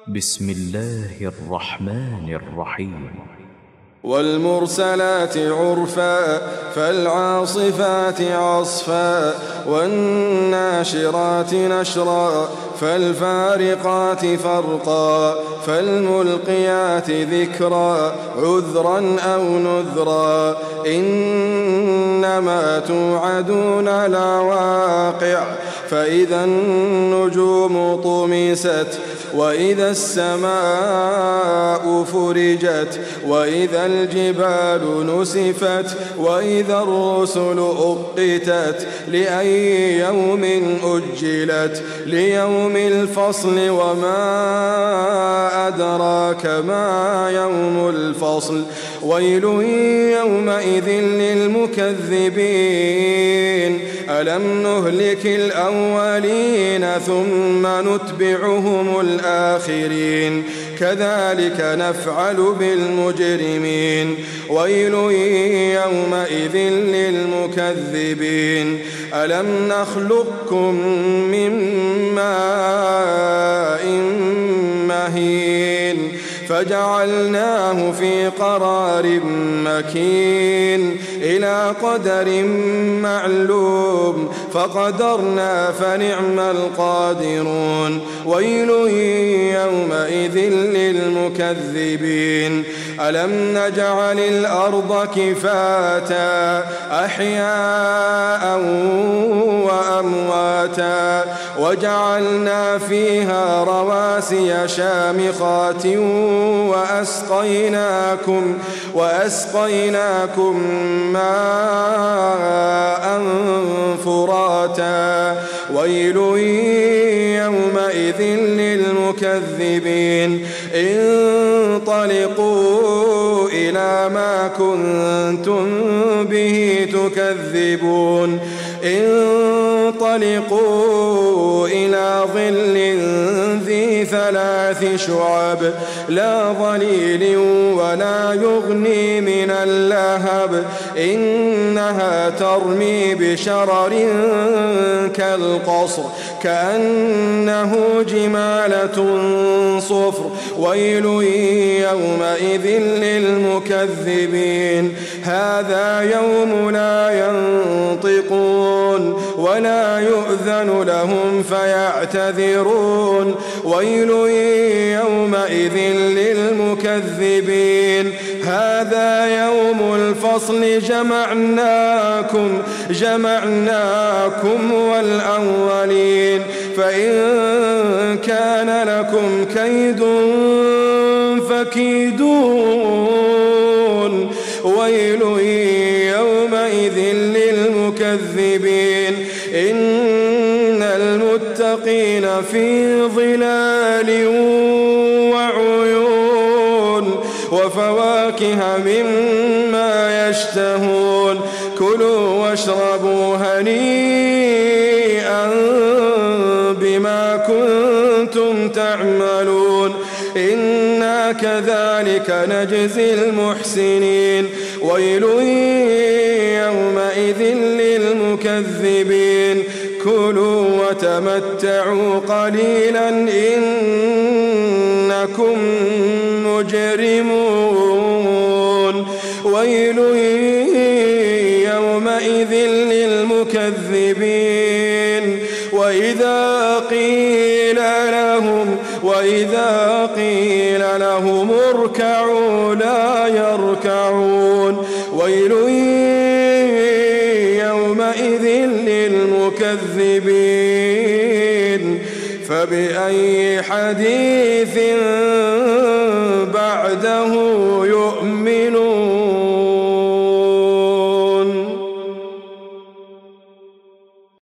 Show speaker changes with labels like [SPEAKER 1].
[SPEAKER 1] بسم الله الرحمن الرحيم.
[SPEAKER 2] والمرسلات عرفا فالعاصفات عصفا والناشرات نشرا فالفارقات فرقا فالملقيات ذكرا عذرا أو نذرا إنما توعدون لواقع فإذا النجوم طمست وإذا السماء فرجت وإذا الجبال نسفت وإذا الرسل أقتت لأي يوم أجلت ليوم الفصل وما أدراك ما يوم الفصل ويل يومئذ للمكذبين ألم نهلك الأولين ثم نتبعهم الآخرين كذلك نفعل بالمجرمين ويل يومئذ للمكذبين ألم نخلقكم من ماء مهين فجعلناه في قرار مكين إلى قدر معلوم فقدرنا فنعم القادرون ويل يومئذ للمكذبين ألم نجعل الأرض كفاتا أحياء وأمواتا وجعلنا فيها رواسي شامخات وأسقيناكم ماء فراتا ويل يومئذ للمكذبين انطلقوا إلى ما كنتم به تكذبون انطلقوا إلى ظل ذي 3 شعب لا ظليل ولا يغني من اللهب إنها ترمي بشرر كالقصر كأنه جمالة صفر ويل يومئذ للمكذبين هذا يوم لا ينطقون ولا يؤذن لهم فيعتذرون ويل يومئذ للمكذبين هذا يوم الفصل جمعناكم والأولين فإن كان لكم كيد فكيدون ويل يومئذ للمكذبين إن المتقين في ظلال وعيون وفواكه مما يشتهون كلوا واشربوا هنيئا بما كنتم تعملون إنا كذلك نجزي المحسنين ويل يومئذ للمكذبين كلوا وتمتعوا قليلا إنكم مجرمون ويل يومئذ للمكذبين وإذا قيل لهم اركعوا لا يركعون ويل يومئذ للمكذبين فبأي حديث بعده يؤمنون